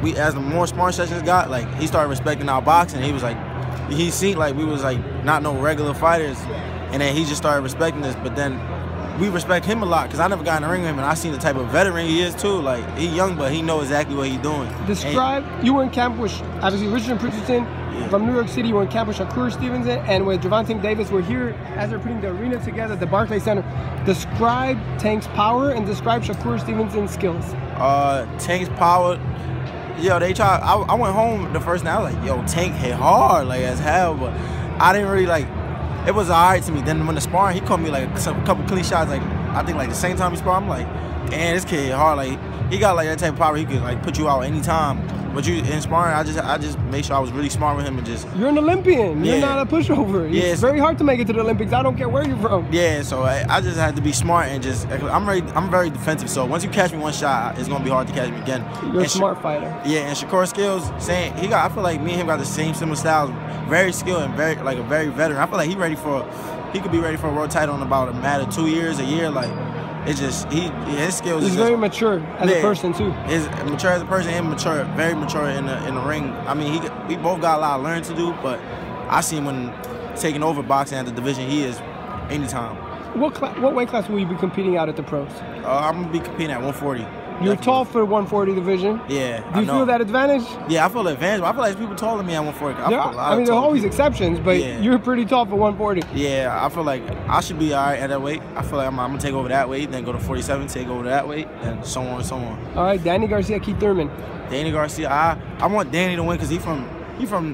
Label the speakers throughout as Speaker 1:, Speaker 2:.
Speaker 1: as the more sparring sessions got, like, he started respecting our boxing. He was like, he seen like we was like not no regular fighters, and then he just started respecting us. But then we respect him a lot because I never got in the ring with him, and I seen the type of veteran he is too. Like, he young, but he know exactly what he's doing.
Speaker 2: Describe, you were in camp with obviously Richard Richardson from New York City. You were in camp with Shakur Stevenson and with Gervonta Davis. We're here as they're putting the arena together at the Barclays Center. Describe Tank's power and describe Shakur Stevenson's skills.
Speaker 1: Tank's power. Yo, they try. I went home the first night. I was like, yo, Tank hit hard, like, as hell, but I didn't really like. It was alright to me. Then when the sparring, he caught me like a couple clean shots. Like, I think like the same time he sparred, I'm like, damn, this kid hit hard. Like, he got like that type of power. He could like put you out anytime. But you in sparring, I just made sure I was really smart with him and just.
Speaker 2: You're an Olympian. You're not a pushover.
Speaker 1: Yeah,
Speaker 2: it's very hard to make it to the Olympics. I don't care where you're from.
Speaker 1: Yeah, so I just had to be smart and just. I'm very defensive. So once you catch me one shot, it's gonna be hard to catch me again.
Speaker 2: You're a smart fighter. Yeah,
Speaker 1: and Shakur skills, saying he got. I feel like me and him got the same similar styles. Very skilled and very like a very veteran. I feel like he could be ready for a world title in about a matter of 2 years, a year. Like, it's just his skills.
Speaker 2: He's very mature as a person too.
Speaker 1: He's mature as a person and very mature in the ring. I mean, we both got a lot of learning to do, but I see him when taking over boxing at the division he is anytime.
Speaker 2: What weight class will you be competing out at the pros?
Speaker 1: I'm gonna be competing at 140.
Speaker 2: You're tall for the 140 division.
Speaker 1: Yeah.
Speaker 2: Do you feel that advantage?
Speaker 1: Yeah, I feel the advantage. I feel like there's people taller than me at 140.
Speaker 2: I mean, there's always exceptions, but you're pretty tall for 140.
Speaker 1: Yeah, I feel like I should be all right at that weight. I feel like I'm gonna take over that weight, then go to 47, take over that weight, and so on and so on.
Speaker 2: All right, Danny Garcia, Keith Thurman.
Speaker 1: Danny Garcia, I want Danny to win because he from.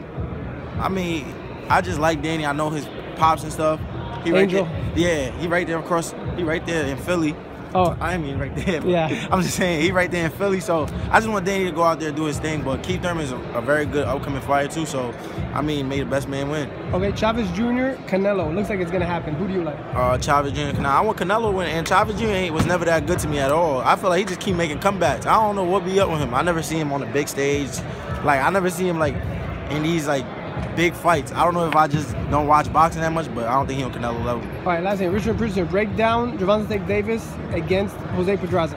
Speaker 1: I mean, I just like Danny. I know his pops and stuff. He
Speaker 2: Angel.
Speaker 1: Right there. Yeah, he right there across. He right there in Philly.
Speaker 2: Oh,
Speaker 1: I mean right there.
Speaker 2: Yeah.
Speaker 1: I'm just saying he right there in Philly. So I just want Danny to go out there and do his thing. But Keith Thurman is a very good upcoming fighter too. So I mean, may the best man win.
Speaker 2: Okay, Chavez Jr., Canelo. Looks like it's gonna happen. Who do you like?
Speaker 1: Chavez Jr. I want Canelo to win, and Chavez Jr. was never that good to me at all. I feel like he just keep making comebacks. I don't know what be up with him. I never see him on the big stage. Like, I never see him like in these like big fights. I don't know if I just don't watch boxing that much, but I don't think he on Canelo level.
Speaker 2: All right, last thing. Richard Richardson, break down Gervonta Davis against Jose Pedraza.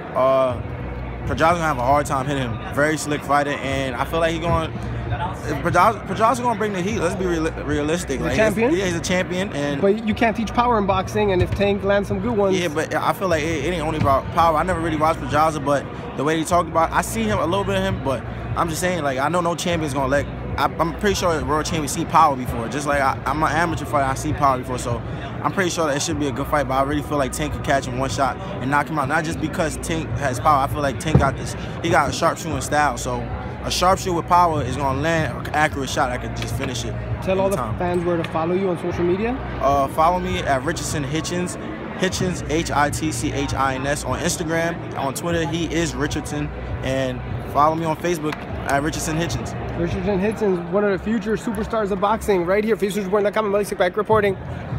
Speaker 1: Pedraza gonna have a hard time hitting him. Very slick fighter, and I feel like he's going. Pedraza gonna bring the heat. Let's be realistic.
Speaker 2: He's a champion.
Speaker 1: Yeah, he's a champion, and
Speaker 2: but you can't teach power in boxing. And if Tank lands some good ones.
Speaker 1: Yeah, but I feel like it ain't only about power. I never really watched Pedraza, but the way they talk about, I see him a little bit of him, but I'm just saying, like, I know no champion's gonna let. I'm pretty sure world champions see power before. Just like I'm an amateur fighter, I see power before. So I'm pretty sure that it should be a good fight. But I really feel like Tank could catch him one shot and knock him out. Not just because Tank has power. I feel like Tank got this. He got a sharpshooting style. So a sharpshooter with power is gonna land an accurate shot that could just finish it.
Speaker 2: Tell all the fans where to follow you on social media.
Speaker 1: Follow me at Richardson Hitchens. Hitchens, Hitchins on Instagram. On Twitter, he is Richardson. And follow me on Facebook at Richardson Hitchens.
Speaker 2: Richardson Hitchens, one of the future superstars of boxing, right here. FaceNewsReport.com. I'm Malik Sikback reporting.